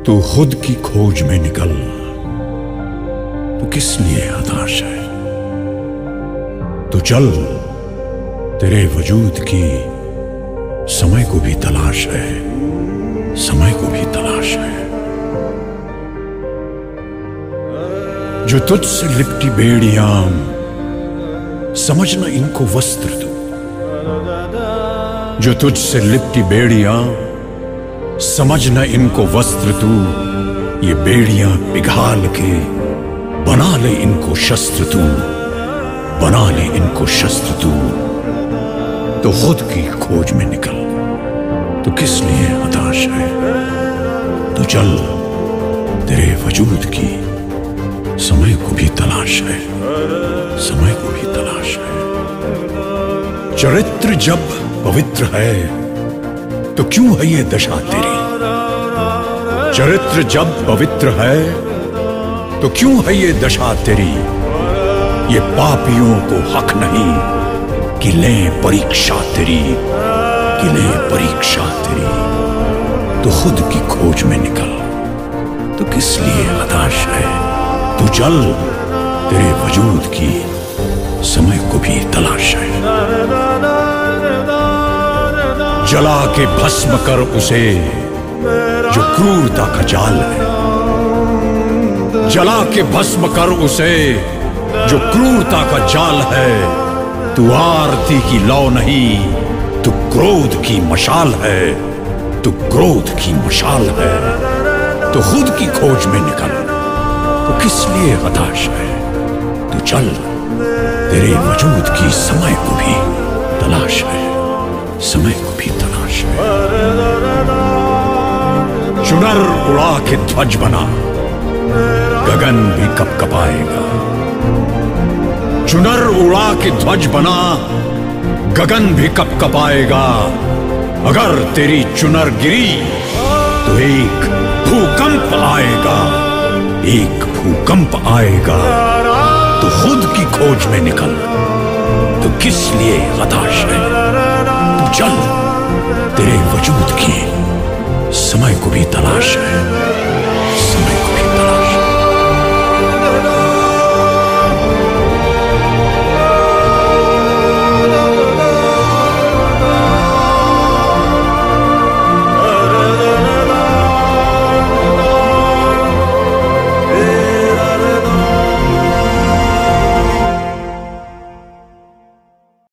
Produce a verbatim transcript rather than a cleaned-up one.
तू खुद की खोज में निकल, तू किस लिए हताश है। तू चल, तेरे वजूद की समय को भी तलाश है, समय को भी तलाश है। जो तुझसे लिपटी बेड़ियां, समझना इनको वस्त्र तू। जो तुझसे लिपटी बेड़ियां, समझना इनको वस्त्र तू। ये बेड़ियां पिघाल के बना ले इनको शस्त्र तू, बना ले इनको शस्त्र तू। तो खुद की खोज में निकल, तो किस लिए हताश है। तो चल, तेरे वजूद की समय को भी तलाश है, समय को भी तलाश है। चरित्र जब पवित्र है तो क्यों है ये दशा तेरी। चरित्र जब पवित्र है तो क्यों है ये दशा तेरी। ये पापियों को हक नहीं कि लें परीक्षा तेरी, कि लें परीक्षा तेरी। तो खुद की खोज में निकल, तो किस लिए हताश है। तू चल, तेरे वजूद की समय को भी तलाश है। जला के भस्म कर उसे जो क्रूरता का जाल है। जला के भस्म कर उसे जो क्रूरता का जाल है। तू आरती की लौ नहीं, तू क्रोध की मशाल है, तू क्रोध की मशाल है। तो खुद की खोज में निकल, तो किस लिए हताश है। तू चल, तेरे वजूद की समय को भी तलाश है, समय को भी तलाश है। चुनर उड़ा के ध्वज बना, गगन भी कपकपाएगा। चुनर उड़ा के ध्वज बना, गगन भी कपकपाएगा। अगर तेरी चुनर गिरी तो एक भूकंप आएगा, एक भूकंप आएगा। तो खुद की खोज में निकल, तो किस लिए हताश है। तू चल, तेरे वजूद की समय को भी तलाश है।